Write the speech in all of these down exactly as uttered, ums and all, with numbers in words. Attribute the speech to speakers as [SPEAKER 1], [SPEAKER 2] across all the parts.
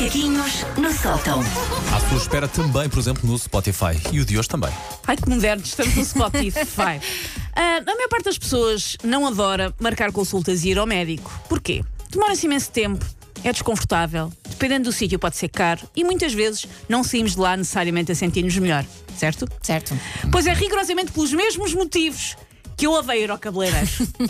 [SPEAKER 1] Macaquinhos no sótão.
[SPEAKER 2] À sua espera também, por exemplo, no Spotify. E o de hoje também.
[SPEAKER 3] Ai, que modernos, estamos no Spotify. Ah, a maior parte das pessoas não adora marcar consultas e ir ao médico. Porquê? Demora-se imenso tempo, é desconfortável, dependendo do sítio pode ser caro e muitas vezes não saímos de lá necessariamente a sentir-nos melhor, certo?
[SPEAKER 4] Certo.
[SPEAKER 3] Pois é, rigorosamente pelos mesmos motivos que eu odeio ir ao cabeleireiro.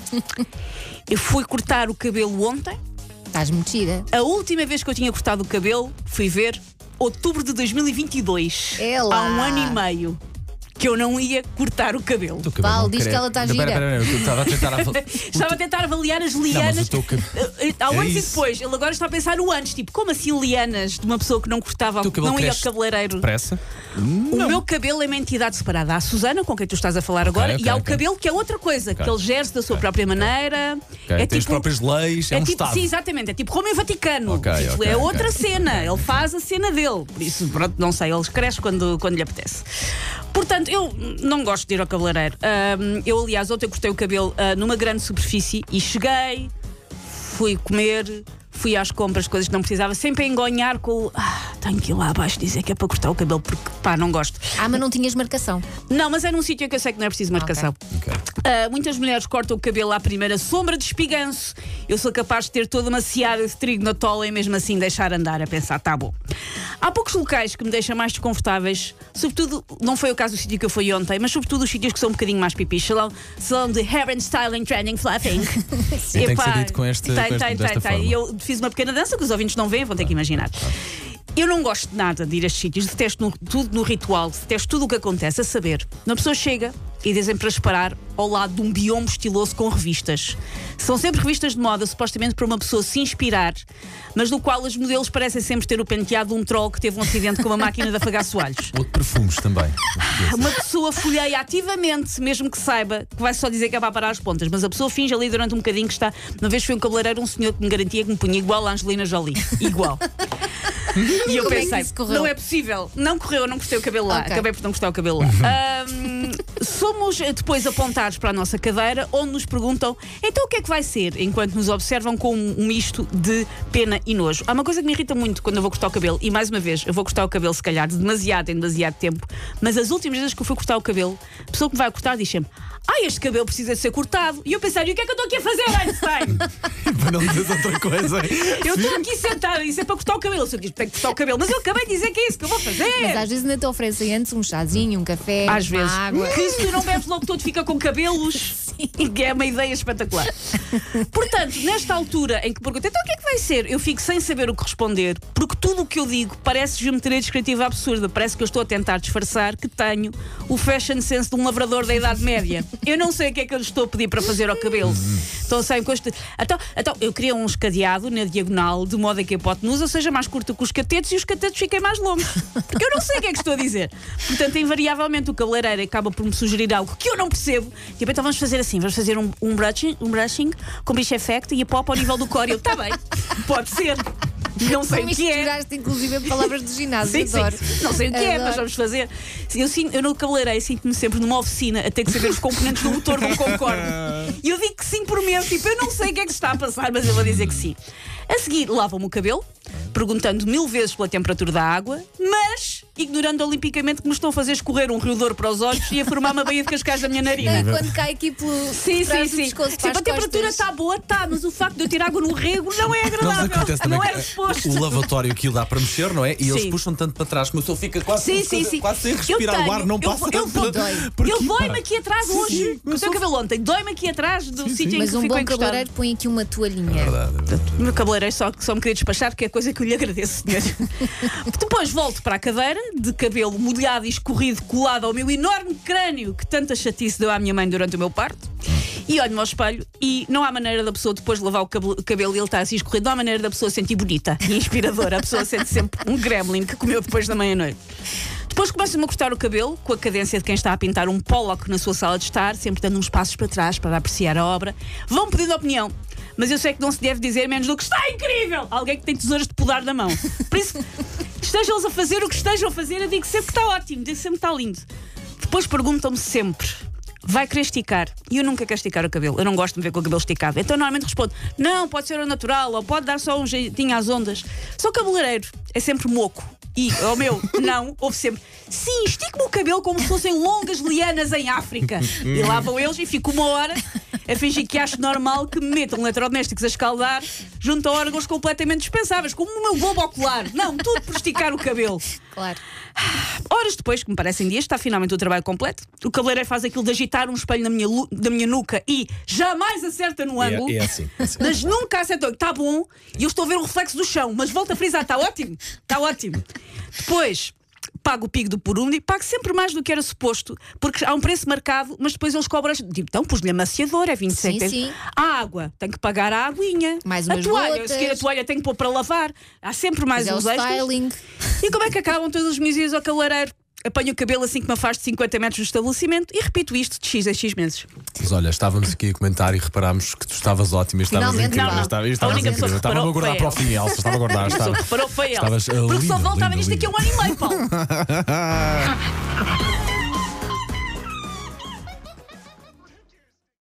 [SPEAKER 3] Eu fui cortar o cabelo ontem.
[SPEAKER 4] Estás metida.
[SPEAKER 3] A última vez que eu tinha cortado o cabelo, fui ver outubro de dois mil e vinte e dois.
[SPEAKER 4] É lá.
[SPEAKER 3] Há um ano e meio que eu não ia cortar o cabelo.
[SPEAKER 2] O cabelo
[SPEAKER 4] Val,
[SPEAKER 2] não
[SPEAKER 4] diz
[SPEAKER 2] cresce.
[SPEAKER 4] que ela está
[SPEAKER 2] Não,
[SPEAKER 4] gira.
[SPEAKER 2] Pera, pera, pera, eu estava a tentar avaliar.
[SPEAKER 3] Estava a tentar avaliar as
[SPEAKER 2] Não, mas
[SPEAKER 3] lianas.
[SPEAKER 2] o teu cabelo.
[SPEAKER 3] Há
[SPEAKER 2] É
[SPEAKER 3] anos e
[SPEAKER 2] isso.
[SPEAKER 3] depois, ele agora está a pensar no antes, tipo, como assim lianas de uma pessoa que não cortava,
[SPEAKER 2] O teu cabelo
[SPEAKER 3] não ia ao
[SPEAKER 2] cresce
[SPEAKER 3] cabeleireiro?
[SPEAKER 2] Depressa?
[SPEAKER 3] O meu cabelo é uma entidade separada. Há a Susana, com quem tu estás a falar agora,
[SPEAKER 2] ok,
[SPEAKER 3] e há o
[SPEAKER 2] ok.
[SPEAKER 3] cabelo que é outra coisa,
[SPEAKER 2] Ok.
[SPEAKER 3] que ele gere-se da sua própria maneira.
[SPEAKER 2] Ok,
[SPEAKER 3] É
[SPEAKER 2] tem as
[SPEAKER 3] tipo,
[SPEAKER 2] próprias leis, é,
[SPEAKER 3] é
[SPEAKER 2] um
[SPEAKER 3] tipo,
[SPEAKER 2] Estado.
[SPEAKER 3] sim, exatamente, é tipo Roma e Vaticano.
[SPEAKER 2] Ok,
[SPEAKER 3] Tipo,
[SPEAKER 2] ok,
[SPEAKER 3] é
[SPEAKER 2] ok.
[SPEAKER 3] outra cena, ele faz a cena dele. Por isso, pronto, não sei, ele cresce quando, quando lhe apetece. Portanto, eu não gosto de ir ao cabeleireiro. Ahm, eu, aliás, ontem cortei o cabelo ah, numa grande superfície e cheguei, fui comer, fui às compras, coisas que não precisava, sempre a engonhar com o. Ah, tenho que ir lá abaixo dizer que é para cortar o cabelo, porque pá, não gosto.
[SPEAKER 4] Ah, mas não tinhas marcação.
[SPEAKER 3] Não, mas é num sítio que eu sei que não é preciso marcação.
[SPEAKER 2] Ok.
[SPEAKER 3] Ah, muitas mulheres cortam o cabelo à primeira sombra de espiganço. Eu sou capaz de ter toda uma seara de trigo na tola e mesmo assim deixar andar a pensar, tá bom. Há poucos locais que me deixam mais desconfortáveis, sobretudo, não foi o caso do sítio que eu fui ontem, mas sobretudo os sítios que são um bocadinho mais pipis. Salão, salão de hair and styling, trending, fluffing.
[SPEAKER 2] Sim, tem que ser dito com este-
[SPEAKER 3] tem,
[SPEAKER 2] com este-
[SPEAKER 3] tem,
[SPEAKER 2] desta
[SPEAKER 3] tem, tem.
[SPEAKER 2] forma.
[SPEAKER 3] E eu fiz uma pequena dança que os ouvintes não veem, vão ter que imaginar. Eu não gosto de nada de ir a estes sítios, detesto no- tudo no ritual, detesto tudo o que acontece. A saber, uma pessoa chega e dizem para esperar ao lado de um biombo estiloso com revistas. São sempre revistas de moda, supostamente para uma pessoa se inspirar, mas no qual os modelos parecem sempre ter o penteado de um troll que teve um acidente com uma máquina de afagar soalhos.
[SPEAKER 2] Ou de perfumes também.
[SPEAKER 3] Uma pessoa folheia ativamente, mesmo que saiba que vai só dizer que é para parar as pontas, mas a pessoa finge ali durante um bocadinho que está. Uma vez foi um cabeleireiro, um senhor que me garantia que me punha igual a Angelina Jolie. Igual. E eu
[SPEAKER 4] Como é que
[SPEAKER 3] pensei,
[SPEAKER 4] isso correu?
[SPEAKER 3] não é possível. Não correu, eu não cortei o cabelo lá.
[SPEAKER 4] Ok.
[SPEAKER 3] Acabei por não cortar o cabelo lá. Ahm, somos eh, depois apontados para a nossa cadeira, onde nos perguntam então o que é que vai ser, enquanto nos observam com um um misto de pena e nojo. Há uma coisa que me irrita muito quando eu vou cortar o cabelo, e mais uma vez, eu vou cortar o cabelo se calhar de demasiado em demasiado tempo, mas as últimas vezes que eu fui cortar o cabelo, a pessoa que me vai cortar diz-me: ah, este cabelo precisa de ser cortado. E eu pensei, e o que é que eu estou aqui a fazer, Einstein?
[SPEAKER 2] Para não dizer outra coisa.
[SPEAKER 3] Eu estou aqui sentada, isso é para cortar o cabelo. Se eu tenho que cortar o cabelo, mas eu acabei de dizer que é isso que eu vou fazer.
[SPEAKER 4] Mas às vezes ainda te oferecem antes um chazinho, um café,
[SPEAKER 3] Às
[SPEAKER 4] uma
[SPEAKER 3] vezes.
[SPEAKER 4] água.
[SPEAKER 3] Que se tu não bebes logo todo fica com cabelos. E que é uma ideia espetacular. Portanto, nesta altura em que perguntei então o que é que vai ser, eu fico sem saber o que responder, porque tudo o que eu digo parece geometria descritiva absurda. Parece que eu estou a tentar disfarçar que tenho o fashion sense de um lavrador da Idade Média. Eu não sei o que é que eu lhe estou a pedir para fazer ao cabelo. Então, sem custo. Então, então, eu queria um escadeado na diagonal, de modo a que a hipotenusa seja mais curta que os catetos e os catetos fiquem mais longos. Porque eu não sei o que é que estou a dizer. Portanto, invariavelmente, o cabeleireiro acaba por me sugerir algo que eu não percebo. Tipo, então vamos fazer assim: vamos fazer um, um, brushing, um brushing com bicho effect e a pop ao nível do core. Eu, tá bem, pode ser. Não sei o que é.
[SPEAKER 4] Misturaste inclusive palavras do ginásio.
[SPEAKER 3] Sim,
[SPEAKER 4] Adoro.
[SPEAKER 3] sim. Não sei o que é,
[SPEAKER 4] Adoro.
[SPEAKER 3] mas vamos fazer. Eu, sinto, eu no cabeleireiro sinto-me sempre numa oficina a ter que saber os componentes do motor de um Concorde. E eu digo que sim por medo, tipo, eu não sei o que é que se está a passar, mas eu vou dizer que sim. A seguir, lavam-me o cabelo, perguntando mil vezes pela temperatura da água, mas ignorando olimpicamente que me estão a fazer escorrer um rio de ouro para os olhos e a formar uma baía de Cascais da minha
[SPEAKER 4] Não,
[SPEAKER 3] narina.
[SPEAKER 4] e quando cai aqui pelo
[SPEAKER 3] Sim, sim,
[SPEAKER 4] trás do
[SPEAKER 3] sim.
[SPEAKER 4] pescoço
[SPEAKER 3] Sim,
[SPEAKER 4] para as
[SPEAKER 3] a temperatura
[SPEAKER 4] costas.
[SPEAKER 3] está boa, está, mas o facto de eu ter água no rego não é
[SPEAKER 2] Não, mas
[SPEAKER 3] agradável.
[SPEAKER 2] acontece também
[SPEAKER 3] Não
[SPEAKER 2] que
[SPEAKER 3] era suposto.
[SPEAKER 2] o lavatório aquilo dá para mexer, não é? E eles
[SPEAKER 3] Sim.
[SPEAKER 2] puxam tanto para trás que a pessoa fica quase,
[SPEAKER 3] Sim, sim, sim.
[SPEAKER 2] quase sem
[SPEAKER 3] Eu
[SPEAKER 2] respirar.
[SPEAKER 3] tenho,
[SPEAKER 2] O ar não
[SPEAKER 3] eu
[SPEAKER 2] passa.
[SPEAKER 3] vou- eu vou-
[SPEAKER 2] Por
[SPEAKER 3] Eu
[SPEAKER 2] aqui,
[SPEAKER 3] dói-me
[SPEAKER 2] pá.
[SPEAKER 3] aqui atrás
[SPEAKER 2] Sim,
[SPEAKER 3] hoje.
[SPEAKER 2] sim.
[SPEAKER 3] O teu cabelo ontem dói-me aqui atrás do
[SPEAKER 2] Sim,
[SPEAKER 3] sítio
[SPEAKER 2] sim.
[SPEAKER 3] em
[SPEAKER 4] Mas
[SPEAKER 3] que
[SPEAKER 4] um
[SPEAKER 3] ficou
[SPEAKER 4] bom
[SPEAKER 3] encostado.
[SPEAKER 4] cabeleireiro põe aqui uma toalhinha.
[SPEAKER 2] É verdade, é verdade.
[SPEAKER 3] O meu cabeleireiro só, só me queria despachar, que é coisa que eu lhe agradeço, senhor. Depois volto para a cadeira, de cabelo molhado e escorrido, colado ao meu enorme crânio, que tanta chatice deu à minha mãe durante o meu parto. E olho-me ao espelho e não há maneira da pessoa depois de lavar o cabelo, o cabelo e ele está assim escorrido, não há maneira da pessoa sentir bonita e inspiradora. A pessoa sente sempre um gremlin que comeu depois da meia-noite. Depois começam-me a cortar o cabelo, com a cadência de quem está a pintar um Pollock na sua sala de estar, sempre dando uns passos para trás para apreciar a obra. Vão pedindo opinião, mas eu sei que não se deve dizer menos do que está incrível! Alguém que tem tesouras de podar na mão. Por isso, estejam-os a fazer o que estejam a fazer, eu digo sempre que está ótimo, digo sempre que está lindo. Depois perguntam-me sempre vai querer esticar. E eu nunca quero esticar o cabelo. Eu não gosto de me ver com o cabelo esticado. Então normalmente respondo: não, pode ser ao natural, ou pode dar só um jeitinho às ondas. Só o cabeleireiro é sempre moco. E o meu, não, houve sempre: sim, estico-me o cabelo como se fossem longas lianas em África. E lá vão eles e fico uma hora a fingir que acho normal que me metam eletrodomésticos a escaldar junto a órgãos completamente dispensáveis, como o meu globo ocular. Não, tudo por esticar o cabelo.
[SPEAKER 4] Claro.
[SPEAKER 3] Horas depois, que me parecem dias, está finalmente o trabalho completo. O cabeleireiro faz aquilo de agitar um espelho na minha, lu- na minha nuca e jamais acerta no ângulo.
[SPEAKER 2] É, é assim. É assim.
[SPEAKER 3] Mas nunca acertou. Está bom. E eu estou a ver o reflexo do chão. Mas volto a frisar. Está ótimo. Está ótimo. Depois pago o pico do Purundi, pago sempre mais do que era suposto, porque há um preço marcado, mas depois eles cobram. Tipo, então pus-lhe amaciador, é vinte e sete.
[SPEAKER 4] Sim, sim.
[SPEAKER 3] A água, tenho que pagar a aguinha.
[SPEAKER 4] Mais
[SPEAKER 3] a
[SPEAKER 4] umas
[SPEAKER 3] toalha,
[SPEAKER 4] gotas.
[SPEAKER 3] se quer a toalha, tenho que pôr para lavar. Há sempre mais
[SPEAKER 4] Mas é o
[SPEAKER 3] uns extras.
[SPEAKER 4] styling.
[SPEAKER 3] E como é que acabam todos os meus dias ao cabeleireiro? Apanho o cabelo assim que me afasto de cinquenta metros do estabelecimento e repito isto de X a X meses.
[SPEAKER 2] Mas olha, estávamos aqui a comentar e reparámos que tu estavas ótima e estavas
[SPEAKER 4] Finalmente,
[SPEAKER 2] incrível.
[SPEAKER 4] não, não.
[SPEAKER 2] Estavas,
[SPEAKER 3] A
[SPEAKER 2] estavas
[SPEAKER 3] única
[SPEAKER 2] incrível.
[SPEAKER 3] pessoa que
[SPEAKER 2] Estava a
[SPEAKER 3] reparou
[SPEAKER 2] guardar
[SPEAKER 3] foi
[SPEAKER 2] para o fim, Elsa. Estava a guardar.
[SPEAKER 3] A pessoa
[SPEAKER 2] Estava...
[SPEAKER 3] que reparou foi ela.
[SPEAKER 2] Estavas, uh,
[SPEAKER 3] Porque só
[SPEAKER 2] linda,
[SPEAKER 3] voltava
[SPEAKER 2] linda,
[SPEAKER 3] nisto daqui a um ano e meio, Paulo.